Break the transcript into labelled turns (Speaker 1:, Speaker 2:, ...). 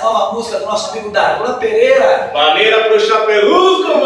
Speaker 1: essa nova música do nosso amigo Darlan Pereira.
Speaker 2: Maneira pro Chapeluz,